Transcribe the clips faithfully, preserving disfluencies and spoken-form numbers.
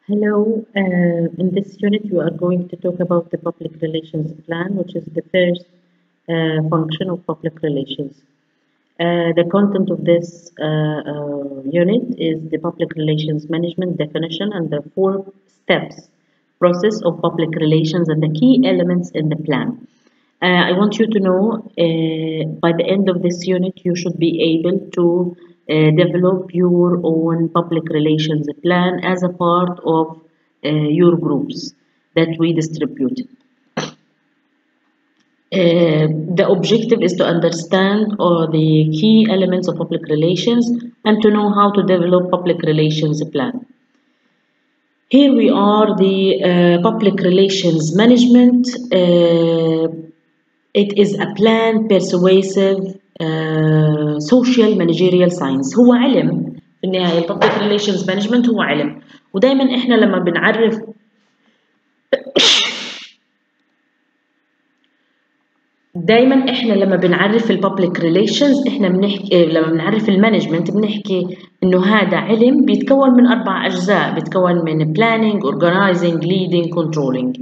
Hello, uh, in this unit we are going to talk about the public relations plan, which is the first uh, function of public relations. Uh, the content of this uh, uh, unit is the public relations management definition and the four steps process of public relations and the key elements in the plan. Uh, I want you to know uh, by the end of this unit you should be able to uh, develop your own public relations plan as a part of uh, your groups that we distribute. Uh, the objective is to understand all the key elements of public relations and to know how to develop public relations plan. Here we are, the uh, public relations management. Uh, it is a planned, persuasive, uh, social managerial science. هو علم في النهاية. public relations management هو علم، ودايما احنا لما بنعرف دايما احنا لما بنعرف الببليك ريليشنز احنا بنحكي لما بنعرف المانجمنت بنحكي انه هذا علم بيتكون من اربع اجزاء، بيتكون من planning, organizing, leading, controlling.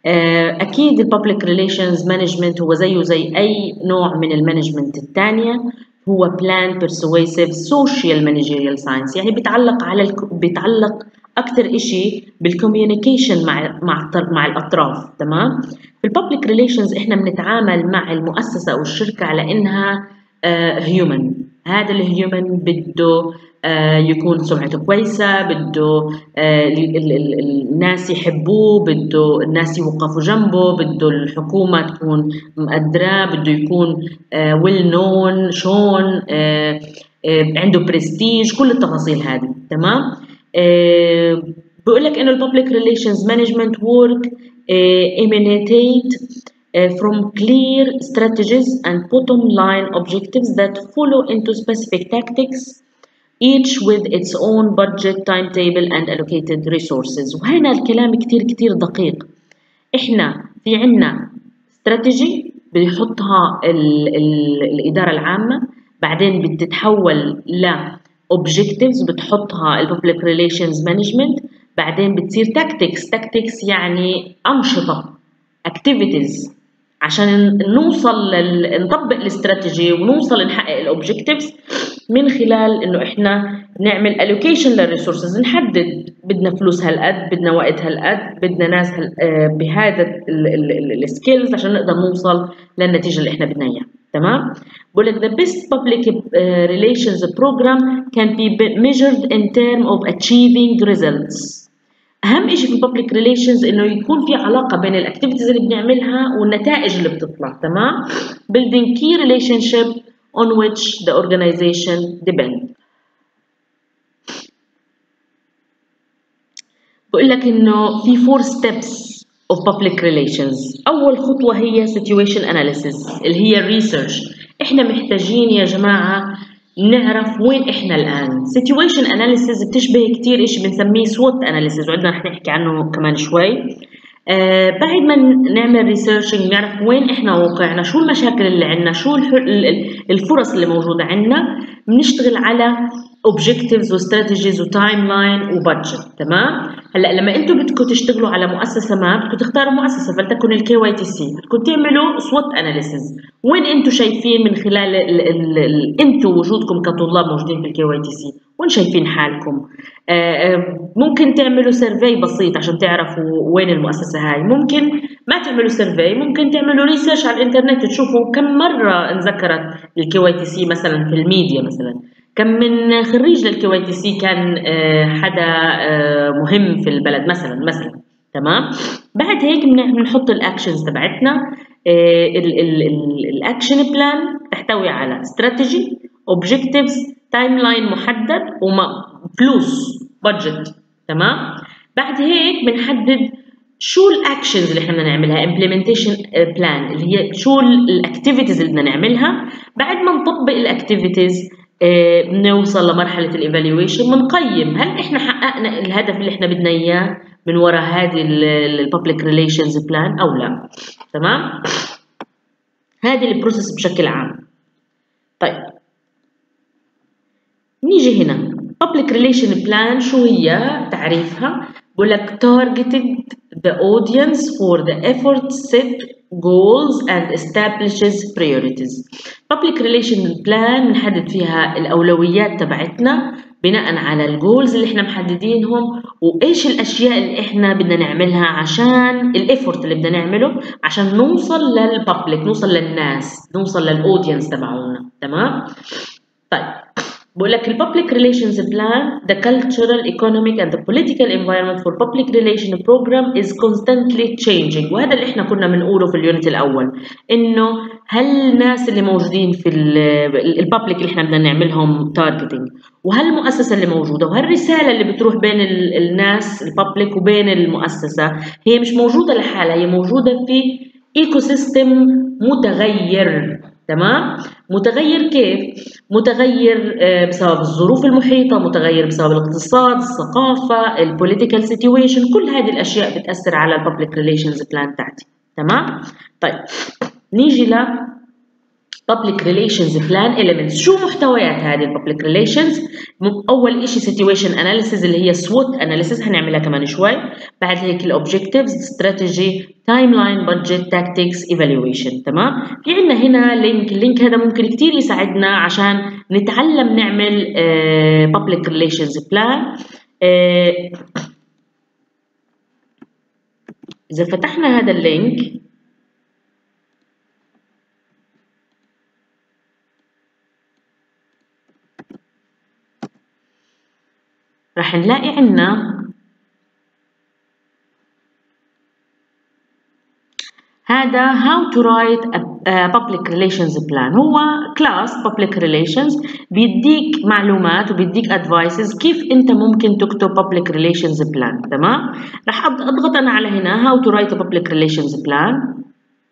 اكيد الببليك ريليشنز مانجمنت هو زيه زي اي نوع من المانجمنت الثانيه، هو plan, persuasive, social managerial science، يعني بيتعلق على الك... بيتعلق اكثر شيء بالكوميونيكيشن مع مع مع الاطراف. تمام. في الببليك ريليشنز احنا بنتعامل مع المؤسسه او الشركه على انها هيومن. هذا الهيومن بده آه يكون سمعته كويسه، بده آه الناس يحبوه، بده الناس يوقفوا جنبه، بده الحكومه تكون مقدراه، بده يكون آه ويل نون شون، آه آه عنده برستيج، كل التفاصيل هذه. تمام. آه بقول لك انه الببليك ريليشنز مانجمنت work uh, emanate uh, from clear strategies and bottom line objectives that follow into specific tactics, each with its own budget, timetable and allocated resources. وهنا الكلام كتير كتير دقيق. احنا في عنا استراتيجي بيحطها ال ال الإدارة العامة، بعدين بتتحول ل objectives بتحطها الببليك ريليشنز مانجمنت، بعدين بتصير tactics. tactics يعني أنشطة activities عشان نوصل لل... نطبق الاستراتيجي ونوصل نحقق الاوبجكتيفز من خلال انه احنا نعمل allocation للريسورسز، نحدد بدنا فلوس هالقد، بدنا وقت هالقد، بدنا ناس هال... بهذا السكيلز عشان نقدر نوصل للنتيجه اللي احنا بدنا اياها. تمام. بقول لك the best public relations program can be measured in terms of achieving results. اهم شيء في الببليك ريليشنز انه يكون في علاقه بين الاكتيفيتيز اللي بنعملها والنتائج اللي بتطلع. تمام. building key relationship on which the organization depend. بقول لك انه في four steps of public relations. اول خطوه هي situation analysis اللي هي research. احنا محتاجين يا جماعه نعرف وين احنا الان. situation analysis بتشبه كتير شيء بنسميه SWOT analysis وعندنا رح نحكي عنه كمان شوي. آه بعد ما نعمل ريسيرشنج نعرف وين احنا واقعنا، شو المشاكل اللي عندنا، شو الفرص اللي موجوده عندنا، بنشتغل على objectives وستراتيجيز وتايم لاين وبادجت. تمام. هلا لما انتم بدكم تشتغلوا على مؤسسه ما بدكم تختاروا مؤسسه فلتكن الكي واي تي سي، بدكم تعملوا سوت اناليسيز. وين انتم شايفين من خلال انتم وجودكم كطلاب موجودين في الكي واي تي سي، وين شايفين حالكم؟ آه ممكن تعملوا سيرفي بسيط عشان تعرفوا وين المؤسسه هاي. ممكن ما تعملوا سيرفي، ممكن تعملوا ريسيرش على الانترنت تشوفوا كم مره انذكرت الكي واي تي سي مثلا في الميديا، مثلا كم من خريج للكي واي تي سي كان حدا مهم في البلد مثلا مثلا. تمام. بعد هيك بنحط الاكشنز تبعتنا. الاكشن بلان تحتوي على استراتيجي، اوبجكتيفز، تايم لاين محدد وفلوس بادجت. تمام. بعد هيك بنحدد شو الاكشنز اللي احنا بدنا نعملها، امبلمنتيشن بلان اللي هي شو الاكتيفيتيز اللي بدنا نعملها. بعد ما نطبق الاكتيفيتيز بنوصل لمرحله الايفالويشن، بنقيم هل احنا حققنا الهدف اللي احنا بدنا اياه من وراء هذه الببليك ريليشنز بلان او لا. تمام. هذه البروسيس بشكل عام. طيب نيجي هنا public public relation plan شو هي تعريفها؟ بقول لك targeted the audience for the effort set goals and establishes priorities. public relation plan بنحدد فيها الأولويات تبعتنا بناء على الجولز اللي احنا محددينهم، وايش الاشياء اللي احنا بدنا نعملها عشان الايفورت اللي بدنا نعمله عشان نوصل للببليك، نوصل للناس، نوصل للاودينس تبعونا. تمام؟ طيب بقول لك الببليك ريليشنز بلان the cultural economic and the political environment for public relation program is constantly changing. وهذا اللي احنا كنا بنقوله في اليونت الاول، انه هل الناس اللي موجودين في الببليك اللي احنا بدنا نعملهم تارجتنج، وهل المؤسسه اللي موجوده، وهل الرساله اللي بتروح بين الناس الببليك وبين المؤسسه هي مش موجوده لحالها، هي موجوده في ايكو سيستم متغير. تمام؟ متغير كيف؟ متغير بسبب الظروف المحيطة، متغير بسبب الاقتصاد، الثقافة، البوليتيكال سيتويشن، كل هذه الأشياء بتأثر على الببليك ريليشنز بلان تاعتي. تمام؟ طيب نيجي ل public relations plan elements. شو محتويات هذه الببليك ريليشنز؟ اول شيء situation analysis اللي هي SWOT analysis هنعملها كمان شوي، بعد هيك الاوبجكتيفز، strategy، timeline، budget، tactics، evaluation. تمام؟ في عندنا هنا لينك، اللينك هذا ممكن كثير يساعدنا عشان نتعلم نعمل uh, public relations plan. uh, اذا فتحنا هذا اللينك راح نلاقي عنا هذا how to write a, a public relations plan. هو كلاس public relations بيديك معلومات وبيديك advices كيف انت ممكن تكتب public relations plan. تمام؟ راح اضغط انا على هنا how to write a public relations plan.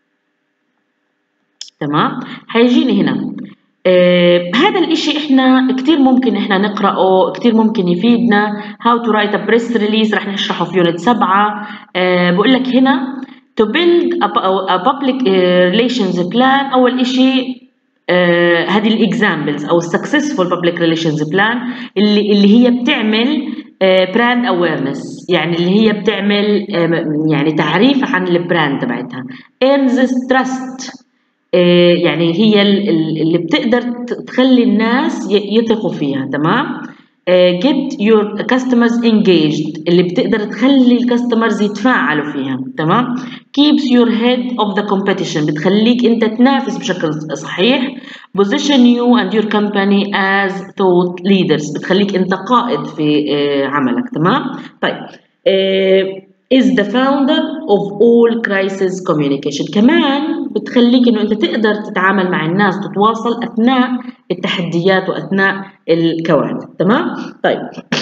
تمام؟ حيجيني هنا آه هذا الاشي احنا كتير ممكن احنا نقرأه، كتير ممكن يفيدنا. how to write a press release راح نشرحه في يونت سبعة. آه بقول لك هنا to build a, a public relations plan. اول اشي آه هذه الاكزامبلز او successful public relations plan اللي اللي هي بتعمل براند uh, اويرنس، يعني اللي هي بتعمل uh, يعني تعريف عن البراند تبعتها. earns trust، يعني هي اللي بتقدر تخلي الناس يثقوا فيها. تمام؟ get your customers engaged، اللي بتقدر تخلي الكاستمرز يتفاعلوا فيها. تمام؟ keeps your head of the competition، بتخليك انت تنافس بشكل صحيح. position you and your company as thought leaders، بتخليك انت قائد في عملك. تمام؟ طيب is the founder of all crisis communication، كمان بتخليك انه انت تقدر تتعامل مع الناس، تتواصل اثناء التحديات واثناء الكوارث. تمام؟ طيب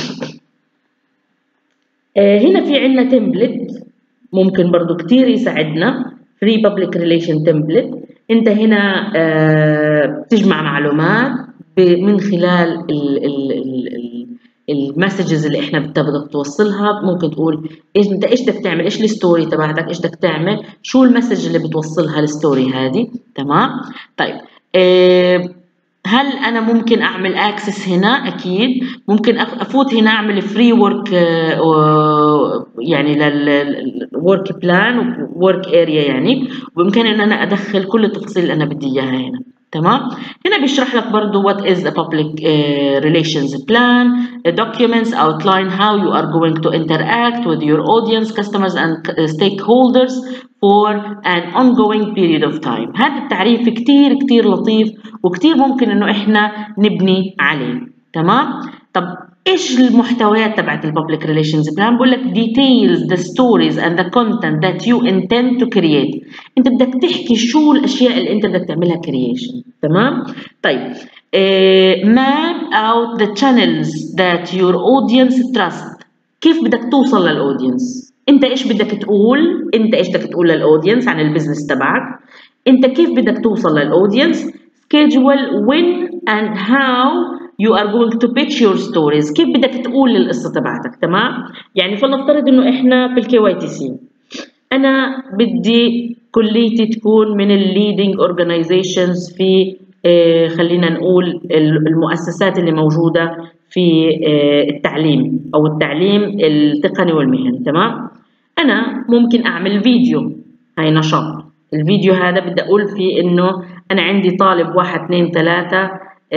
آه هنا في عندنا تمبلت ممكن برضو كتير يساعدنا، free public relation template. انت هنا آه تجمع معلومات من خلال ال ال ال المسجز اللي احنا بدك توصلها. ممكن تقول ايش انت ايش بدك تعمل، ايش الستوري تبعتك، ايش بدك تعمل، شو المسج اللي بتوصلها الستوري هذه. تمام؟ طيب اه هل انا ممكن اعمل اكسس هنا؟ اكيد ممكن افوت هنا اعمل فري ورك اه يعني للورك بلان وورك اريا، يعني وبامكاني ان انا ادخل كل التفاصيل اللي انا بدي اياها هنا. تمام؟ هنا بيشرح لك برضو what is a public uh, relations plan. The documents outline how you are going to interact with your audience, customers and stakeholders for an ongoing period of time. هذا التعريف كتير كتير لطيف وكتير ممكن انه احنا نبني عليه. تمام؟ طب ايش المحتويات تبعت الببليك ريليشنز بلان؟ بقول لك details the stories and the content that you intend to create. انت بدك تحكي شو الاشياء اللي انت بدك تعملها creation. تمام؟ طيب uh, map out the channels that your audience trust. كيف بدك توصل للاودينس؟ انت ايش بدك تقول؟ انت ايش بدك تقول للاودينس عن البزنس تبعك؟ انت كيف بدك توصل للاودينس؟ schedule when and how you are going to pitch your stories. كيف بدك تقول القصة تبعتك. تمام؟ يعني فلنفترض انه احنا في الكي واي تي سي، انا بدي كليتي تكون من الليدنج اورجانيزيشنز في اه خلينا نقول المؤسسات اللي موجودة في التعليم أو التعليم التقني والمهني. تمام؟ أنا ممكن أعمل فيديو، هاي نشاط. الفيديو هذا بدي أقول فيه إنه أنا عندي طالب واحد اثنين ثلاثة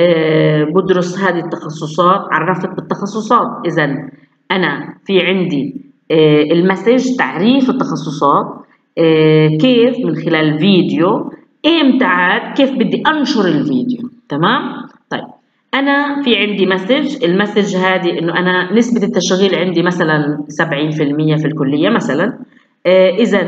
بدرس هذه التخصصات، عرفت بالتخصصات. إذا أنا في عندي المسج تعريف التخصصات، كيف من خلال فيديو، إمتى عاد كيف بدي أنشر الفيديو. تمام؟ طيب أنا في عندي مسج، المسج هذه إنه أنا نسبة التشغيل عندي مثلا سبعين بالمئة في الكلية مثلا. آه إذا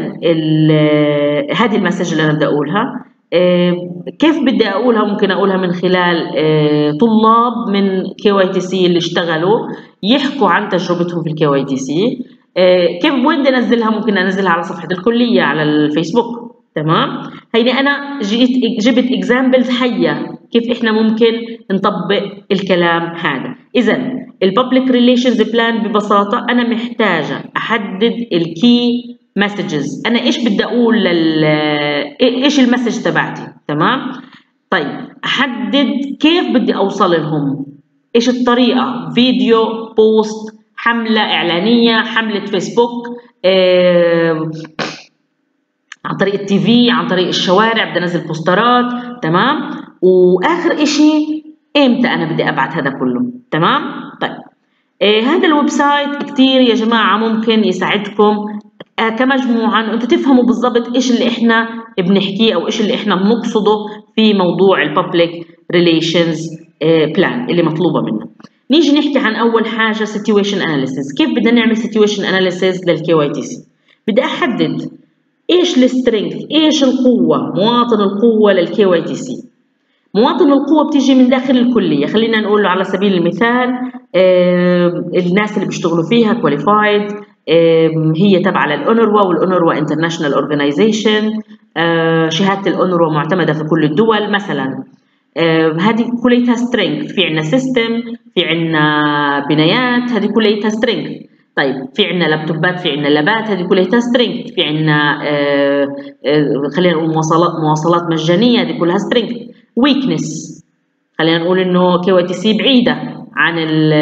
هذه المسج اللي أنا بدي أقولها، آه كيف بدي أقولها؟ ممكن أقولها من خلال آه طلاب من كي واي تي سي اللي اشتغلوا يحكوا عن تجربتهم في الكي واي تي سي. آه كيف وين بدي أنزلها؟ ممكن أنزلها على صفحة الكلية على الفيسبوك. تمام؟ هيني أنا جيت جبت اكزامبلز حية كيف إحنا ممكن نطبق الكلام هذا. إذا الببليك ريليشنز بلان ببساطة أنا محتاجة أحدد الكي مسجز، أنا إيش بدي أقول لل إيش المسج تبعتي. تمام؟ طيب أحدد كيف بدي أوصل لهم، إيش الطريقة، فيديو، بوست، حملة إعلانية، حملة فيسبوك، إيه عن طريق التي في، عن طريق الشوارع بدي انزل بوسترات. تمام؟ واخر اشي امتى انا بدي ابعت هذا كله. تمام؟ طيب آه هذا الويب سايت كتير يا جماعه ممكن يساعدكم آه كمجموعه انه انتم تفهموا بالضبط ايش اللي احنا بنحكيه او ايش اللي احنا بنقصده في موضوع الببليك ريليشنز بلان اللي مطلوبه منا. نيجي نحكي عن اول حاجه سيتويشن اناليسيس. كيف بدنا نعمل سيتويشن اناليسيس للكي واي تي سي؟ بدي احدد ايش السترينث، ايش القوه، مواطن القوه للكي واي تي سي. مواطن القوه بتيجي من داخل الكليه، خلينا نقول على سبيل المثال آه الناس اللي بيشتغلوا فيها كواليفايد، آه هي تبع للأونروا، والأونروا انترناشونال اورجانيزيشن، آه شهاده الأونروا معتمده في كل الدول مثلا. آه هذه كليتها سترينث. في عندنا سيستم، في عندنا بنايات، هذه كليتها سترينث. طيب في عندنا لابتوبات، في عندنا لابات، هذه كلها سترينث. في عندنا آه آه خلينا نقول مواصلات مواصلات مجانيه، هذه كلها سترينث. ويكنس، خلينا نقول انه كي واي تي سي بعيده عن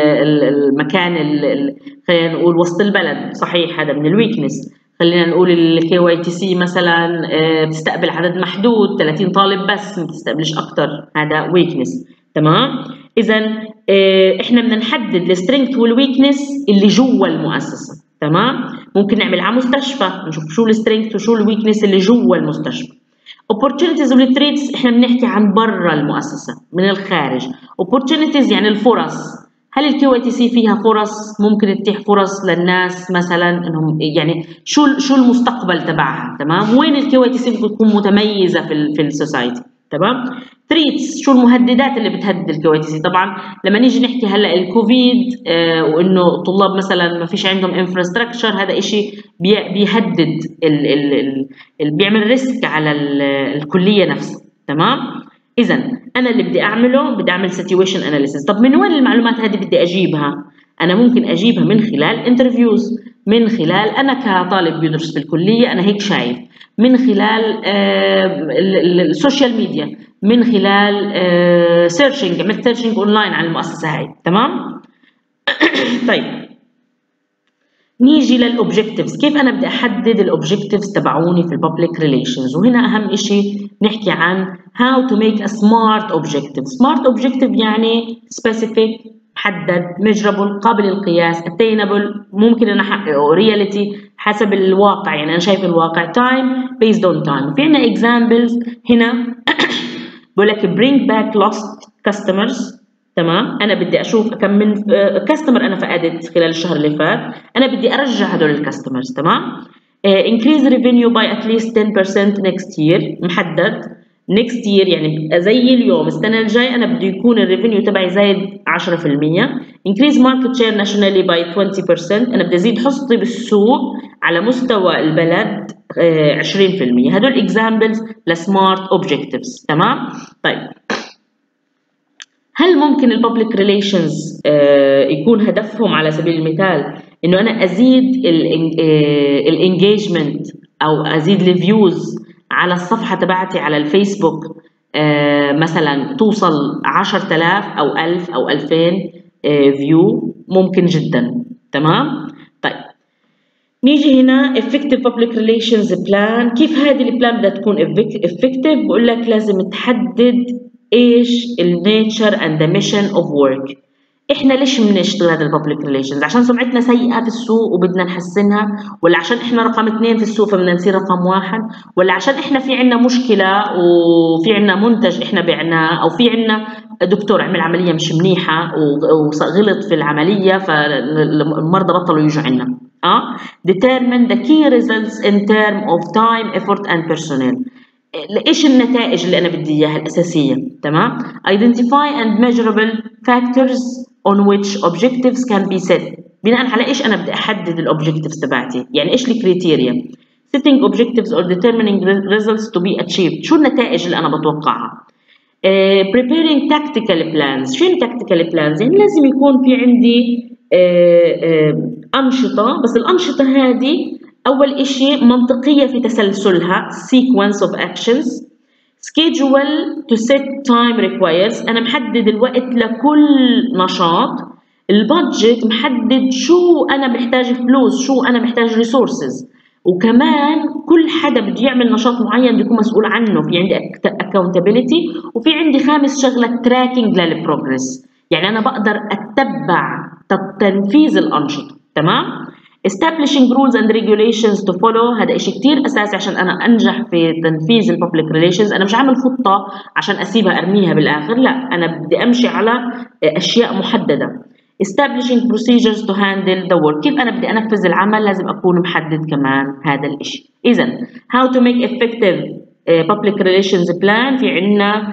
المكان، خلينا نقول وسط البلد، صحيح هذا من الويكنس. خلينا نقول الكي واي تي سي مثلا آه بتستقبل عدد محدود ثلاثين طالب بس، ما بتستقبلش اكثر، هذا ويكنس. تمام؟ اذا احنا بدنا نحدد السترينث والويكنس اللي جوا المؤسسه. تمام؟ ممكن نعمل على مستشفى نشوف شو السترينث وشو الويكنس اللي جوا المستشفى. opportunities والتريتس احنا بنحكي عن برا المؤسسه، من الخارج. opportunities يعني الفرص، هل الكي واي تي سي فيها فرص ممكن تتيح فرص للناس مثلا انهم يعني شو شو المستقبل تبعها. تمام؟ وين الكي واي تي سي ممكن تكون متميزه في في السوسايتي. تمام؟ تريتس، شو المهددات اللي بتهدد الكي واي تي سي. طبعا لما نيجي نحكي هلا الكوفيد آه وانه الطلاب مثلا ما فيش عندهم انفراستراكشر، هذا إشي بي بيهدد ال ال ال بيعمل ريسك على الكليه نفسها. تمام؟ اذا انا اللي بدي اعمله بدي اعمل سيتويشن اناليسيس. طب من وين المعلومات هذه بدي اجيبها؟ انا ممكن اجيبها من خلال انترفيوز، من خلال انا كطالب بيدرس في الكليه انا هيك شايف، من خلال السوشيال ميديا، من خلال سيرشنج، عملت سيرشنج اونلاين عن المؤسسه هاي. تمام؟ طيب نيجي للاوبجكتيفز. كيف انا بدي احدد الاوبجكتيفز تبعوني في الببليك ريليشنز؟ وهنا اهم شيء نحكي عن how to make a smart objective. smart objective يعني specific، محدد، measurable، قابل للقياس، attainable، ممكن انا احققه، reality حسب الواقع، يعني انا شايف الواقع، time based on time. في عندنا examples هنا بقول لك bring back lost customers. تمام؟ انا بدي اشوف كم من كاستمر انا فقدت خلال الشهر اللي فات، انا بدي ارجع هدول الكاستمرز. تمام؟ increase revenue by at least ten percent next year، محدد next year يعني زي اليوم السنه الجاي انا بده يكون الريفينيو تبعي زايد عشرة بالمئة. increase market share nationally by twenty percent، انا بدي ازيد حصتي بالسوق على مستوى البلد عشرين بالمئة. هدول examples لسمارت اوبجكتيفز. تمام؟ طيب هل ممكن الببليك ريليشنز يكون هدفهم على سبيل المثال انه انا ازيد الانجيجمنت او ازيد الفيوز على الصفحه تبعتي على الفيسبوك مثلا توصل عشرة آلاف او ألف او ألفين؟ فيو ممكن جدا. تمام. طيب نيجي هنا effective public relations plan. كيف هذه البلان بدها تكون effective؟ بقول لك لازم تحدد ايش النيتشر and the mission of work. احنا ليش بنشتغل هذا الببليك ريليشنز؟ عشان سمعتنا سيئه في السوق وبدنا نحسنها، ولا عشان احنا رقم اثنين في السوق فبدنا نصير رقم واحد، ولا عشان احنا في عنا مشكله وفي عنا منتج احنا بعناه، او في عنا دكتور عمل عمليه مش منيحه وغلط في العمليه فالمرضى بطلوا يجوا عنا. اه determine the key results in term of time, effort and personnel. ايش النتائج اللي انا بدي اياها الاساسيه؟ تمام. identify and measurable factors on which objectives can be set. بناء على ايش انا بدي احدد الاوبجكتيفز تبعتي؟ يعني ايش الكريتيريا؟ setting objectives or determining results to be achieved. شو النتائج اللي انا بتوقعها؟ uh, preparing tactical plans. شو tactical plans؟ يعني لازم يكون في عندي uh, uh, انشطه، بس الانشطه هذه أول إشي منطقية في تسلسلها sequence of actions. schedule to set time requires. أنا محدد الوقت لكل نشاط. البادجت محدد شو أنا محتاج فلوس، شو أنا محتاج resources. وكمان كل حدا بده يعمل نشاط معين بده يكون مسؤول عنه، في عندي accountability. وفي عندي خامس شغلة tracking للبروجرس، يعني أنا بقدر أتبع تنفيذ الأنشطة. تمام. establishing rules and regulations to follow. هذا إشي كتير أساسي عشان أنا أنجح في تنفيذ الببليك ريليشنز. أنا مش عامل خطة عشان أسيبها أرميها بالآخر، لا، أنا بدي أمشي على أشياء محددة. establishing procedures to handle the work. كيف أنا بدي أنفذ العمل لازم أكون محدد كمان هذا الإشي. إذا how to make effective public relations plan. في عنا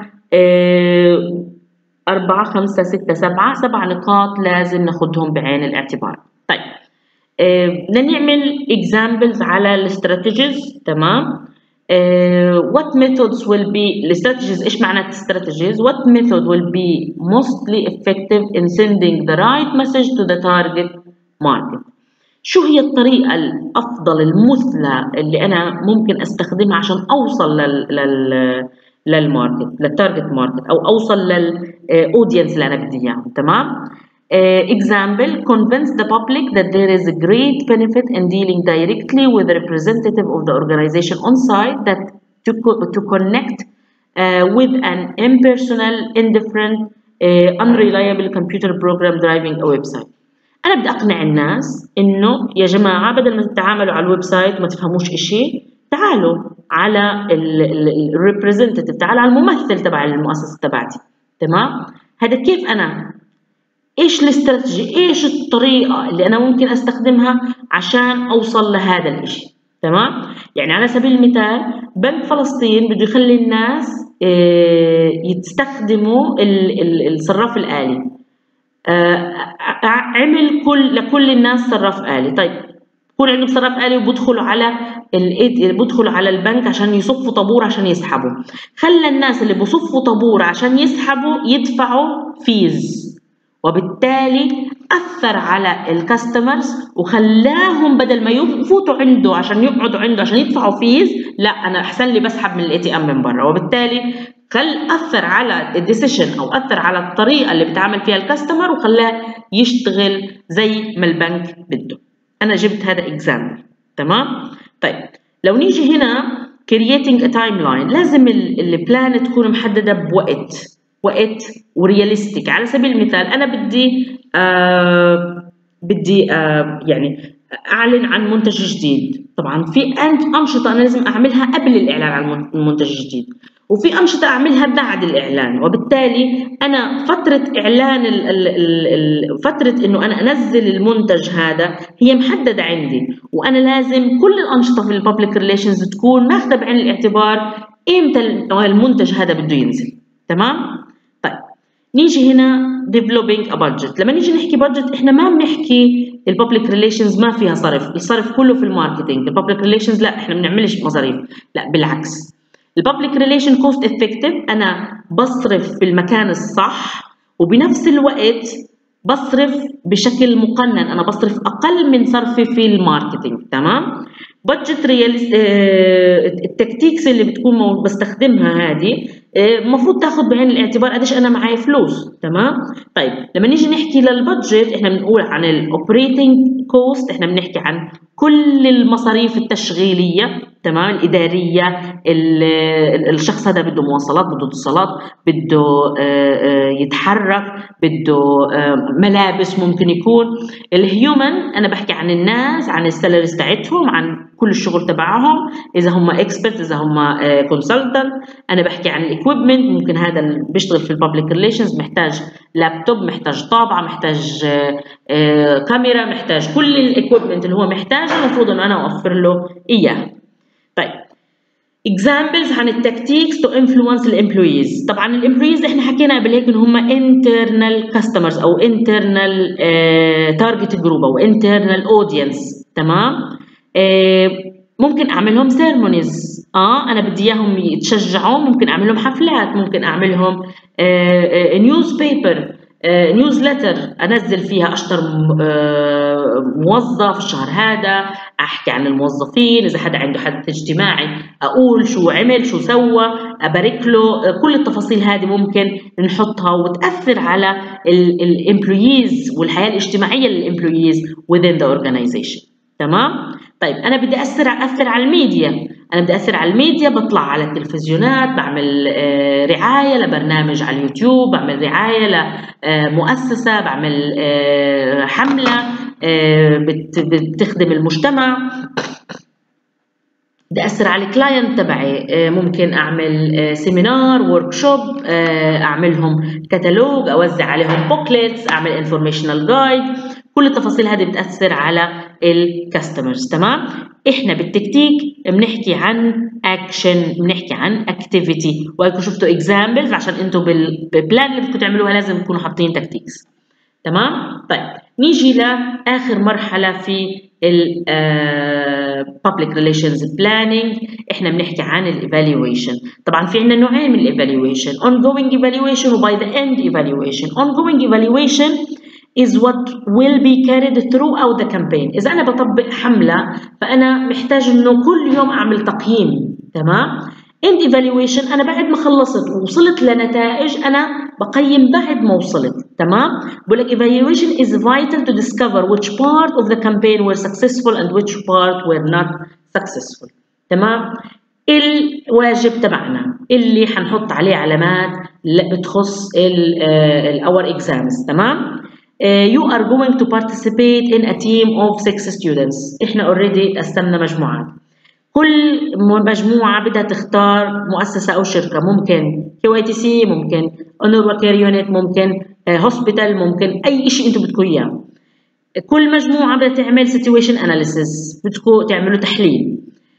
أربعة خمسة ستة سبعة سبع نقاط لازم ناخدهم بعين الاعتبار. طيب بدنا نعمل examples على الاستراتيجيز. تمام. uh, what methods will be الاستراتيجيز. ايش معنى strategies؟ what method will be mostly effective in sending the right message to the target market. شو هي الطريقة الأفضل المثلى اللي أنا ممكن أستخدمها عشان أوصل لل لل للماركت، للتارجت ماركت، أو أوصل للأودينس اللي أنا بدي إياه. تمام. Uh, example, convince the public that there is a great benefit in dealing directly with the representative of the organization on site, that to, co to connect uh, with an impersonal, indifferent, uh, unreliable computer program driving a website. أنا بدي أقنع الناس إنه يا جماعة بدل ما تتعاملوا على الويب سايت وما تفهموش إشي، تعالوا على الريبريزنتيف، تعالوا على الممثل تبع المؤسسة تبعتي. تمام. هذا كيف أنا ايش الاستراتيجي، ايش الطريقه اللي انا ممكن استخدمها عشان اوصل لهذا الاشي. تمام. يعني على سبيل المثال بنك فلسطين بده يخلي الناس يستخدموا الصراف الآلي. عمل كل لكل الناس صراف آلي. طيب يكون عندهم صراف آلي وبدخلوا على بدخلوا على البنك عشان يصفوا طابور عشان يسحبوا. خلى الناس اللي بصفوا طابور عشان يسحبوا يدفعوا فيز، وبالتالي أثر على الكاستمرز وخلاهم بدل ما يفوتوا عنده عشان يقعدوا عنده عشان يدفعوا فيز، لا أنا أحسن لي بسحب من الاي تي ام من برا. وبالتالي خل أثر على الديسيشن أو أثر على الطريقة اللي بتعامل فيها الكاستمر وخلاه يشتغل زي ما البنك بده. أنا جبت هذا إكزامبل. تمام. طيب لو نيجي هنا creating a timeline، لازم البلان تكون محددة بوقت وقت ورياليستيك. على سبيل المثال أنا بدي آه بدي آه يعني أعلن عن منتج جديد. طبعا في أنشطة أنا لازم أعملها قبل الإعلان عن المنتج الجديد، وفي أنشطة أعملها بعد الإعلان. وبالتالي أنا فترة إعلان ال ال ال ال فترة إنه أنا أنزل المنتج هذا هي محددة عندي، وأنا لازم كل الأنشطة في الببليك ريليشنز تكون ماخذة بعين الاعتبار إمتى المنتج هذا بده ينزل. تمام. طيب نيجي هنا developing a budget. لما نيجي نحكي budget احنا ما بنحكي الببليك ريليشنز ما فيها صرف، الصرف كله في الماركتينج. الببليك ريليشنز لا احنا ما بنعملش مصاريف، لا بالعكس. الببليك ريليشن كوست افكتيف، انا بصرف في المكان الصح وبنفس الوقت بصرف بشكل مقنن، انا بصرف اقل من صرفي في الماركتينج. تمام. بادجت رياليست، التكتيكس اللي بتكون بستخدمها هذه المفروض تاخد بعين الاعتبار قديش انا معايا فلوس. تمام. طيب لما نيجي نحكي للبادجت احنا بنقول عن الاوبريتنج كوست، احنا بنحكي عن كل المصاريف التشغيليه، تمام، الاداريه. الشخص هذا بده مواصلات، بده اتصالات، بده يتحرك، بده ملابس، ممكن يكون الهيومن. انا بحكي عن الناس، عن السالاريز تاعتهم، عن كل الشغل تبعهم، اذا هم اكسبرت، اذا هم كونسلتنت. انا بحكي عن الاكويبمنت، ممكن هذا اللي بيشتغل في الببليك ريليشنز محتاج لابتوب، محتاج طابعه، محتاج كاميرا، محتاج كل الاكويبمنت اللي هو محتاجه، المفروض انه انا اوفر له اياه. طيب examples عن التكتيكس to influence الامبلويز. طبعا الامبلويز احنا حكينا قبل هيك ان هم internal customers او internal uh, target group او internal audience. تمام. uh, ممكن اعمل لهم سيرمونيز، اه انا بدي اياهم يتشجعوا، ممكن اعمل لهم حفلات، ممكن اعمل لهم نيوز بيبر، نيوزلتر انزل فيها اشطر موظف الشهر هذا، احكي عن الموظفين، اذا حدا عنده حدث اجتماعي اقول شو عمل شو سوى، ابارك له. كل التفاصيل هذه ممكن نحطها وتاثر على الامبلويز والحياه الاجتماعيه للامبلويز within the organization. تمام. طيب انا بدي اثر اثر على الميديا، انا بدي اثر على الميديا، بطلع على التلفزيونات، بعمل رعايه لبرنامج على اليوتيوب، بعمل رعايه لمؤسسه، بعمل حمله بتخدم المجتمع. بدي اثر على الكلاينت تبعي، ممكن اعمل سيمينار، ورك شوب، اعملهم كتالوج، اوزع عليهم بوكليتس، اعمل انفورميشنال جايد. كل التفاصيل هذه بتاثر على الكاستمرز. تمام. احنا بالتكتيك بنحكي عن اكشن، بنحكي عن اكتيفيتي، وهيكم شفتوا اكزامبلز عشان انتم بالبلان اللي بدكم تعملوها لازم تكونوا حاطين تكتيكس. تمام. طيب نيجي لاخر مرحله في ال public relations planning، احنا بنحكي عن الايفالويشن. طبعا في عندنا نوعين من الايفالويشن، ongoing evaluation و by the end evaluation. ongoing evaluation is what will be carried throughout the campaign. إذا أنا بطبق حملة فأنا محتاج إنه كل يوم أعمل تقييم. تمام. end evaluation أنا بعد ما خلصت ووصلت لنتائج أنا بقيم بعد ما وصلت. تمام. بقول لك evaluation is vital to discover which part of the campaign were successful and which part were not successful. تمام. الواجب تبعنا اللي حنحط عليه علامات بتخص ال our exams. تمام. Uh, you are going to participate in a team of six students. احنا already قسمنا مجموعات، كل مجموعة بدها تختار مؤسسة أو شركة، ممكن كيو اي تي سي، ممكن اونروا كير يونت، ممكن هوسبيتال، ممكن أي شيء أنتم بدكم إياه. كل مجموعة بدها تعمل situation analysis، بدكم تعملوا تحليل.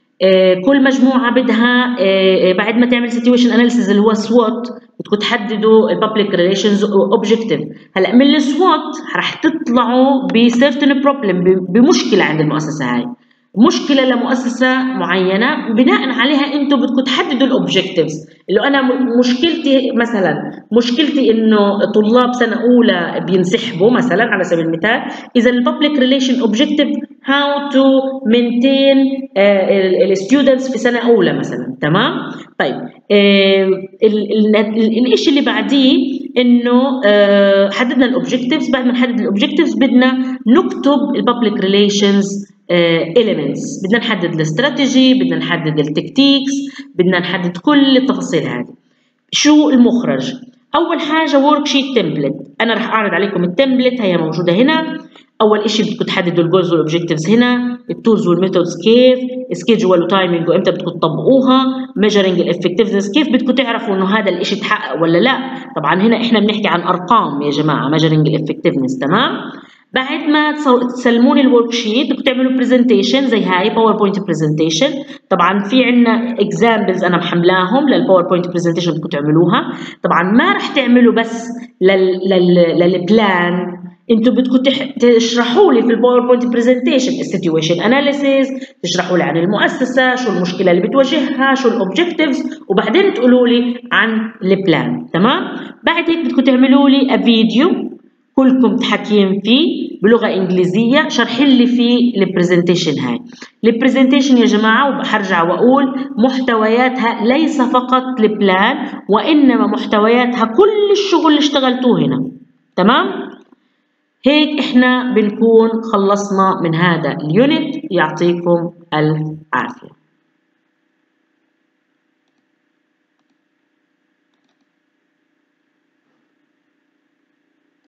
كل مجموعة بدها بعد ما تعمل situation analysis اللي هو SWOT بدكم تحددوا الببليك ريليشنز اوبجكتيف. هلا من السوات رح تطلعوا بسيرتن بروبلم، بمشكله عند المؤسسه هاي، مشكله لمؤسسه معينه، بناء عليها انتم بدكم تحددوا الاوبجكتيفز. اللي انا مشكلتي مثلا مشكلتي انه طلاب سنه اولى بينسحبوا مثلا على سبيل المثال، اذا الببليك ريليشن اوبجكتيف how to maintain الستودنتس في سنه اولى مثلا. تمام. طيب الشيء اللي بعديه انه حددنا الاوبجكتيفز، بعد ما نحدد الاوبجكتيفز بدنا نكتب الببليك ريليشنز elements، بدنا نحدد الاستراتيجي، بدنا نحدد التكتيكس، بدنا نحدد كل التفاصيل هذه. شو المخرج؟ اول حاجه ورك شيت تمبلت، انا رح اعرض عليكم التمبلت هي موجوده هنا. اول شيء بدكم تحددوا الجولز والاوبجكتيفز هنا، التولز والميثودز كيف، سكيدجول وتايمينج وامتى بدكم تطبقوها، ميجرنج الافكتيفنس كيف بدكم تعرفوا انه هذا الشيء اتحقق ولا لا. طبعا هنا احنا بنحكي عن ارقام يا جماعه، ميجرنج الافكتيفنس. تمام. بعد ما تسلموني الورك شيت بدكم تعملوا برزنتيشن زي هاي باوربوينت برزنتيشن. طبعا في عندنا اكزامبلز انا محملاهم للباوربوينت برزنتيشن بدكم تعملوها. طبعا ما رح تعملوا بس للبلان، انتوا بدكم تشرحوا لي في الباوربوينت برزنتيشن السيتويشن اناليسيز، تشرحوا لي عن المؤسسه، شو المشكله اللي بتواجهها، شو الاوبجكتيفز، وبعدين تقولوا لي عن البلان. تمام. بعد هيك بدكم تعملوا لي فيديو كلكم تحكيم فيه بلغة إنجليزية، شرحين لي فيه البرزنتيشن هاي. البرزنتيشن يا جماعة وحرجع وأقول محتوياتها ليس فقط البلان، وإنما محتوياتها كل الشغل اللي اشتغلتوه هنا. تمام؟ هيك إحنا بنكون خلصنا من هذا اليونت. يعطيكم ألف عافية.